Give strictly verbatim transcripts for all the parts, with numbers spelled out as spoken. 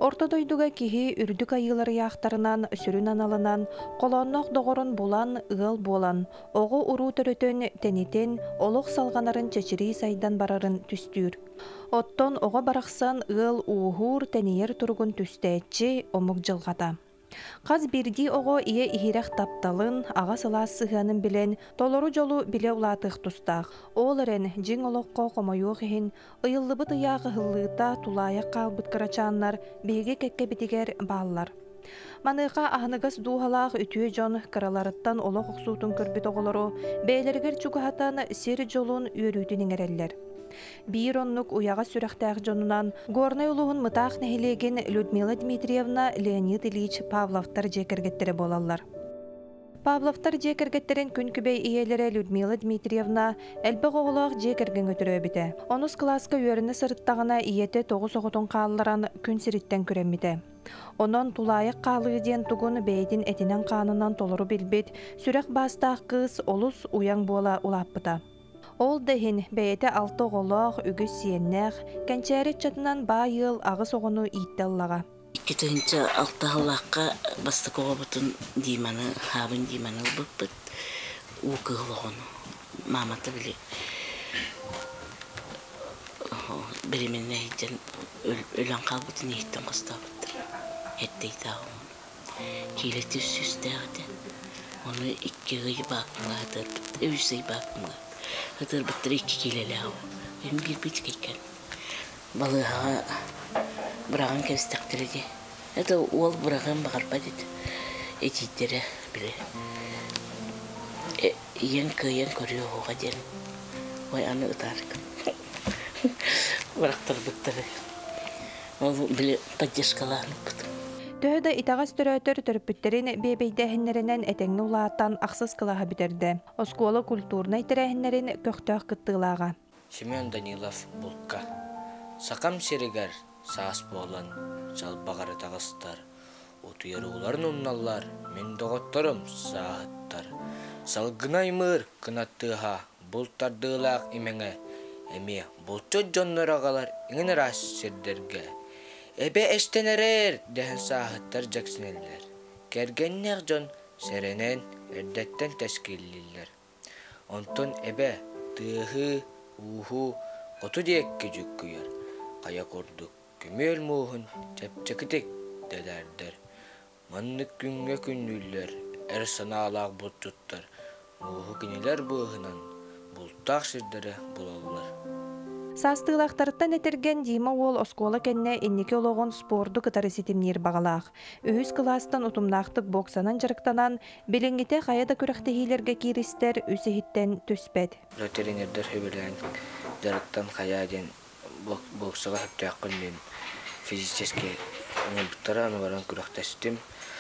Ортодойдуга киһи үрдүк айылары яхтарынан сүрүн аналынан колоннох догорун булан ыал болан ого уруу төрөтөн тенитен олох салганарын чечири сайдан барарын түстүүр. Оттон ого барахсан ыал уухур тениер тургун түстээчи омук жылгата. Каз бирди ого ие ихирэх тапталын ага сылаас сыханын билен толору жолу биле улаатых тустаах. Ол эрен жиң олокко комоюох ихин ыйыллыбыт ыяағы хыллыыта тулааяк каалбыт кырачааннар биһиги кекке битигер бааллар. Маныга ахныгас дуухалаах үтүө жон кыраларыттан олох оксуутун көрбүт оголору бээлергер чугахатан сир жолун үөрүүтүн иңереллер. Бир оннук уяга сүрәхтәк жонунан горный улугун мытаах нехилеген Людмила Дмитриевна Леонид Ильич Павловтар жекергеттері болалар. Павловтар жекергеттерин күн күбей иелері Людмила Дмитриевна әлбіг оғылақ жекерген өтірі өбіті. Онус класска үйеріні сырыттағына иеті тоғыз оғытын қалыларан күн сириттен көремміді. Онон тулайық қалығы ден тугун бейдин этинен қанынан толыру билбет, сүрәк бастақ қыз олус уяң бола улаппыта. Ол дәһин бәйеті алты оғылақ үгіз сиеннәқ, кәнчәрет чатынан ба йыл ағыз оғыну иттеллаға. Икетінші алты ғылаққа бастық оға бұтын дейманы, хабын дейманы бұппыт, уқы ғылығыну. Маматы біле. Біременне хейден өлін қал бұтын ехттен қоста бұттыр. Әттейді ағымын. Кейлеті үсістәғді. Оны икки ғый бақымға ғыдыр бұт, өйсей бақымға. Ғыдыр бұттыр икки келелі ағым. Өлім бір бүт кейкен. Балыға Браган кәстәктері де. Это ол браган бағарпа деді. Этиттері біле. Ең көйен көріо оға ден. Ой, аны ұтарық. Бірақтар бұттары. Ол біле поддержкаланып бұтым. Төһөдө итагас төрөтөр төрпүттерин бебейдәһиннәренән этеңне улааттан аксыз кылаһа битерде. Оскола культурный тирәһиннәрен көктөк кыттылага. Семен Данилов Булка. Сакам серегер саас болан жалбагары тагыстар. Утуяры уларын умналлар, мен доготторым сааттар. Салгынаймыр кынаттыга бултардылак имеңе. Эме булчо жоннорагалар иңен рас сердерге. Эбе эштенерер дәһен сааттар жаксынеллер. Кергеннер жон серенен эрдеттен тәшкиллилер. Онтон эбе тыгы уху коту декке жүккүйер. Кая кордук көмөл муһун чепчекитек дедердер. Маннык күнгө күнүллер, эр санаалаак буттуттар. Муһу кинелер буһунан бултак сирдере булаллар. Састыылақтарыттан этерген Дима ол оскола кенне иннеке ологон спорду кытары ситимнир багалаах. Үһүс класстан утумнаактык боксанан жарыктанан билиңите каяда күрәхтехилерге киристер үсехиттен түспет. Тренердер хөбелен жарыктан каяден боксага хөптөккөн мен физически буттараны баран күрәхтәстим.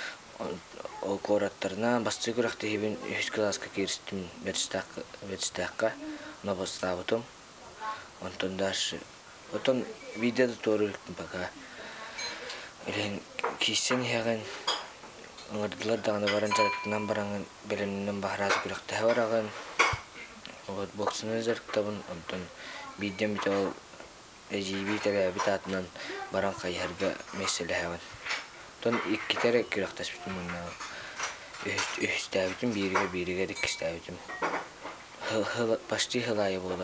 Ол кораттарына басты күрәхтехибин үһүс класска киристим верстакка верстакка на бастабытым. Онтон дальше. Потом видео тоже пока. Или кисен яген. Аңгырдылар дагы баран жарыктан баран белемнен бахраз күрәктә бараган. Вот боксны жарыктабын. Онтон видео битол эҗиби табы битатынан баран кайырга меселе хаван. Тон икки тере күрәктәшбитим монда. Үст үстәбитим бириге бириге дикстәбитим. Хыл хыл почти хылай булыр.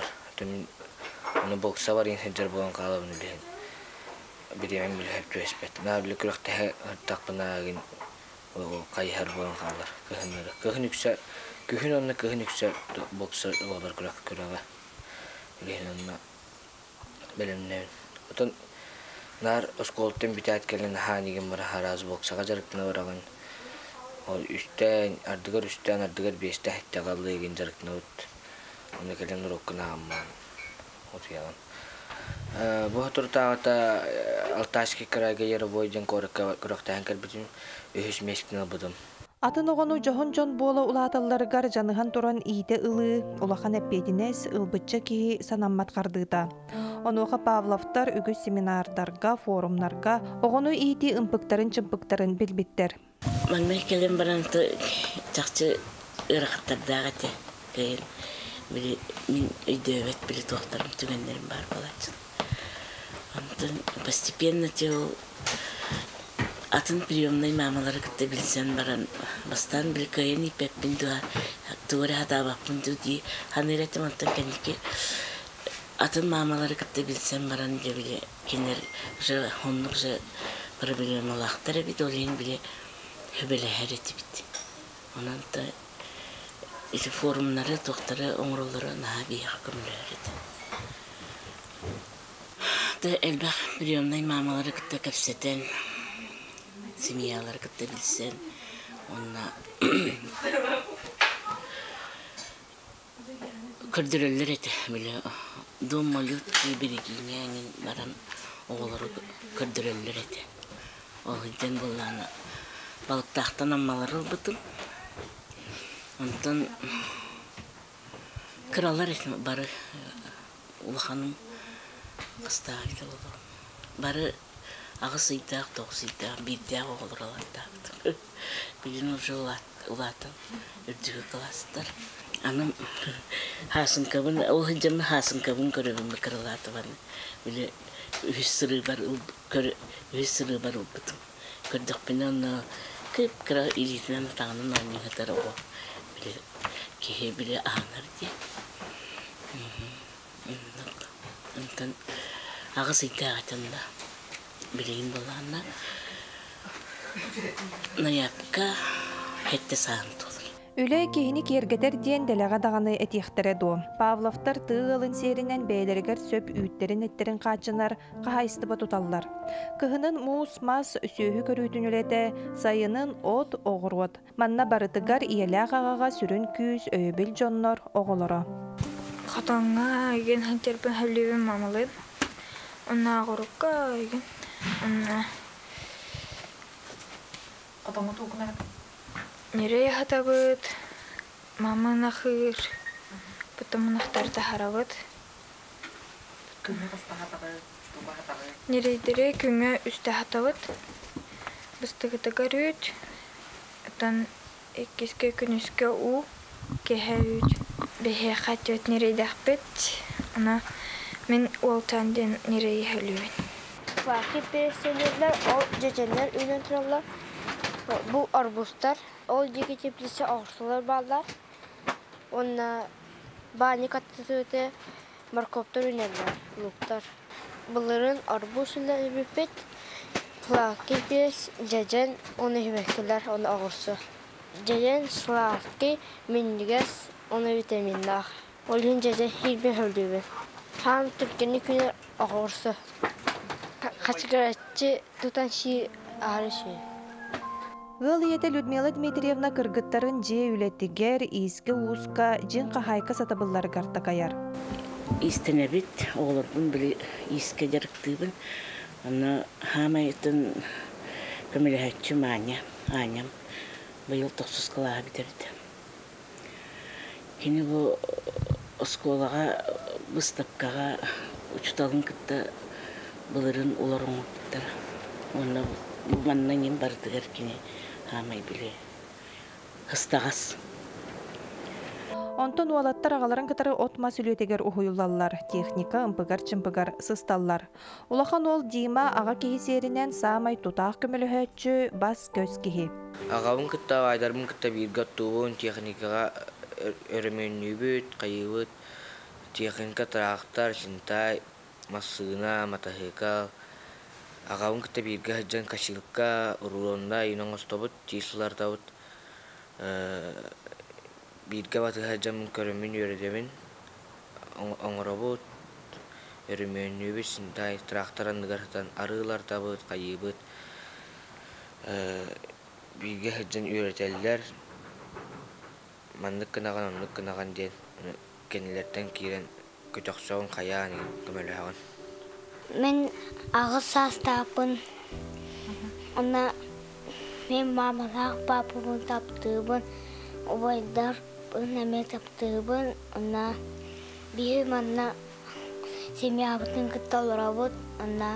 Оны бокса бар ен хеджер болан қалабын үлген. Биремен біл хөпту эспет. На білі күріқтәхі ұрттақпынағын қайхар болан қалар. Көхін үксе, көхін онына көхін үксе бокса олар күріқ күріға. Үлген онына білімнен. Отын нар осколттен біті әткелін ханеген бар хараз боксаға жарықтына бараған. Ол үстен, ардығыр үстен, ардығыр бесті әтті қалды еген жарықтына өт. Оны келен ұрыққына амман. Бу туртагата Алтайский крайга яробойден коракка корактан калбитим өһүс мескин албыдым. Атын огону жохон жон бола улаталларыгар жаныхан туран иите ылы улахан эппединес ылбытча киһи санаммат кардыта. Онуха Павловтар үгүс семинардарга, форумнарга огону иити ымпыктарын чымпыктарын билбиттер. Манмай келем баранты чакчы ырахтардагате кайын. Били мин өйдөбөт били тоқтарым түгендерим бар болачын. Антон постепенно тел атын приемный мамалары кітті білсен баран бастан біл көйен ипеппін дуа туыры хатабаппын дуди ханыреттім антон кәнеке атын мамалары кітті білсен баран де біле кенер жа хоннық жа проблемалақтары бит олейін біле хөбелі әреті бит онан та isi forumları doktora onurları nabi hakkımları da elbak biliyorum mamaları kıtta kapseten simyaları kıtta bilsen ona kırdırırlar eti bile doğmalı ki birikini yani baran oğulları kırdırırlar eti o yüzden bunlarla balık tahtan ammaları oldu. Ondan krallar etme barı ulahanım kıstağıydı oldu. Barı ağısıydı, toğusıydı, bir de oğullarlardı. Bilin ucu ulatın, ürdüğü klaslar. Anam hasın kabın, o hıcamı hasın kabın görevimi kraladı bana. Böyle üstürü var, üstürü var oldu. Gördük beni onu kıp kıra ilisinden tanrının oynayıdır o. Ki bile ağlar diye. Ondan ağız iddiatında bileyim bulanlar ne yapka hette sağıntı olur. Üle kehini kergeter diyen delaga dağını etiyektere doğum. Pavlovtar tığılın serinen beylerger söp üytlerin etlerin kaçınar, kahaystıba tutallar. Kıhının muus mas söhü körütün ülede sayının ot oğurot. Manna barıtıgar iyela ağağa sürün küs öbül jonlar oğulara. Katanga igen hanterpen halivin mamalıyım. Ona ağırıkka igen. Ona... Katanga tuğuna? Nereye hatabıt, mama nahır, потом nahtarda harabıt. Kümme kasta hatabıt, tuba hatabıt. Nereye dere kümme üstte hatabıt. Bıstıgıda garıt. Atan ekiske künüske u, kehevüt. Behe katyot nereye dahbet. Ana men oltandan nereye halüvün. Vakit bereselirler, o ceceler ünlendiriyorlar. Bu arbuslar. O diki teplisi ağırsalar bağlar. Ona bani katıtı markoptar önerler, luktar. Bunların arbusuyla büpet, plaki bir cecen onu hüvektiler, onu ağırsı. Cecen slaki mindiges onu vitaminler. Olun cecen hiçbir höldüğü. Ham Türkiye'nin günü ağırsı. Kaçıgaratçı tutan şey ağrı şey. Гыл ете Людмила Дмитриевна кыргыттарын же үлеттигер ииске ууска жин кахайка сатабыллар гартакаяр. İstenebit oğlum bile iske jarıktığın ana hamaytın kömelehetçi manya anyam bu yıl toksuz kala bitirdi. Yine bu oskolaga bıstapkaga uçtalın kıtta bunların ularım bittir. Ona bu mannan bardı gerkini hamay bile hıstağız. Онтон уалаттар агаларын кытары отма сүлөтегер ухуюлаллар, техника ымпыгар чымпыгар сысталлар. Улахан ол Дима ага кихисеринен самай тутаах көмөлөһөччү бас көз кихи. Агабын кытта айдарбын кытта биргат туун техникага өрөмөнүбүт, кайыбыт, техника трактор, шинтай, массына, мотоцикл. Агабын кытта бирге хаджан кашылыкка, урулонда юноңостобут, тислар-табут. Birge batı hacamın körümün yöredemin oңоробут örümönübü sinday traktoran gartan arılar tabıt kayıbıt birge hacan öğreteller mandık kınagan onluk kınagan diye kendilerden kiren kötöksoğun kayağını kömölüğün. Men ağız sastapın ona men mamalar babamın taptığımın obaydar Öneme taptığımın ona bir manna semiyabıtın kıtalarabıt ona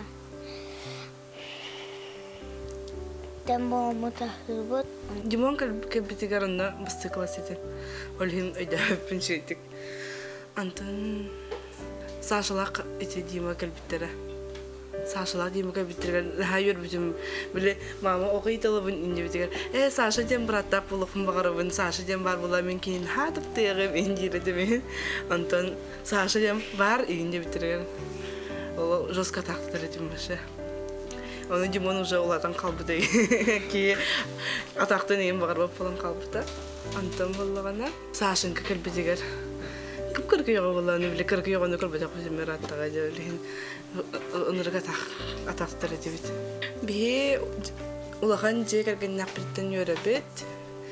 tembomu tahtıbıt. Dimon kalbitigar ona bastı klasiti. Olhin öyle hepin şeydik. Antan saçlak eti dima kalbitere. Сашалар деймігі біттірген, хайыр бүтім, біле, мама оқитылыбын инде бітірген, э, Саша дем браттақ болықпын бағарыбын, Саша дем бар бола, мен кейін хатып тегім, ендейреті мен. Антон, Саша дем бар, инде бітірген. Ол жосқа тақтыр етім башы. Оны Димон уже олардан қалбыды. Ки атақтын ең бағар боп болан қалбыды. Антон болағана. Сашын көкіл бітігер. Күп көргі еға болағаны біле, көргі еғаны көрбәдек өзімер аттаға жауылығын. Онырға атақтыр еті біт. Бе улахан же кәрген нақпірттен өрі біт.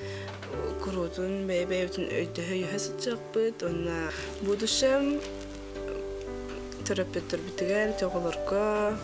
Күрутын бәй-бәй өтін өйді өйі сытчақ біт. Онна будышым төрөппеттер бітігер, тоғылырға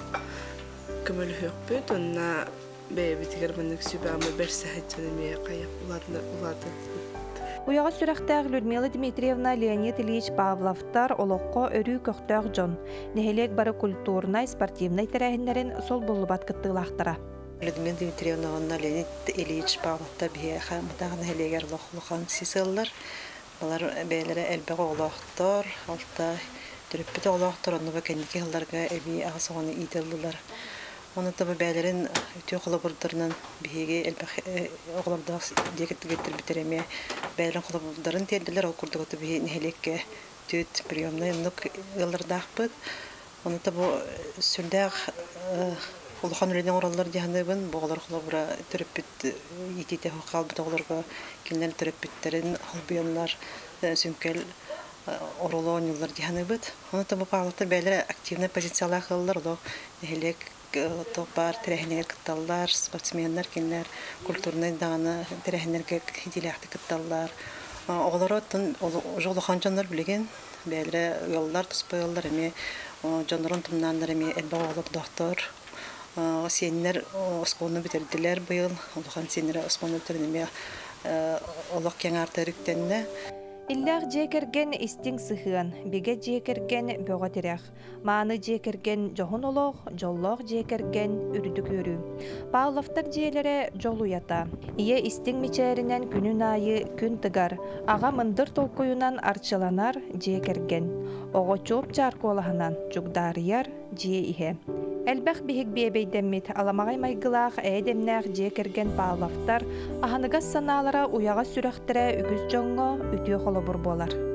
көмөлі өйік біт. Онна бәй бітігер мәнік сүбәмі бір сәхет жөнеме қайық улады. Уяға сүрәқтәғ Людмила Дмитриевна Леонид Ильич Павловтар олоққа өрі көқтәғ жон. Нехелек бары культурнай, спортивнай тәрәхінлерін сол болубат кыттылақтыра. Людмила Дмитриевна онна Леонид Ильич Павловтар бие қамытағын хелегер лоқлыған сисыллар. Олар бәйлері әлбәғі олақтар, алта түріппіті олақтар, оны бәкәнеке ғыларға әбей ағысығаны идылылар. Оны табы бәлерін өте қолабырдарынан бейге әлбәқ оғылардақ декетті кеттір бітереме бәлерін қолабырдарын терділер, ол күрдіғыты бейге нәхелекке төт приемны ұнық ғылардақ бұд. Оны табы сүрдәқ ұлыған өлінен оралар дегенде бұғылар қолабыра түріппіт ететі қалбыт оғыларға келінер түріппіттерін албионлар сүнкел орылы ойнылар дегенде бұд. Оны табы бағылықтар бәлері активны позициялар қылылар, ол нәхелек топар, тәрәхінер кытталлар, спортсменлар, кенлер, культурный дағаны тәрәхінерге хиделяқты кытталлар. Оғылары жолы қан жанлар білеген, бәлі ұяллар, тұспай ұяллар, әме жанларын тұмнанлар, әме әлбі оғылар доқтор. Сенлер осқоны бітерділер бұйыл, олыған сенлері осқоны бітерді, әме олық кен арты үріктенді. Иллях жекерген истин сыхыан, беге жекерген бөға терек. Мааны жекерген жоғын олог, жоллог жекерген үрдік өрі. Павловтар жиелері жолу ята. Ие истин мечерінен күнін айы күн тыгар. Аға мындыр толкуюнан арчыланар жекерген. Оғы чоп жарқы олағынан жүгдарияр жие ihe. Әлбәқ бігік бейбейдеммет аламағай майгылақ әйдемнәқ жекерген Павловтар аханыгас саналара уяға сүрәқтірі үгіз жоңғы үтіе қолы бұр болар.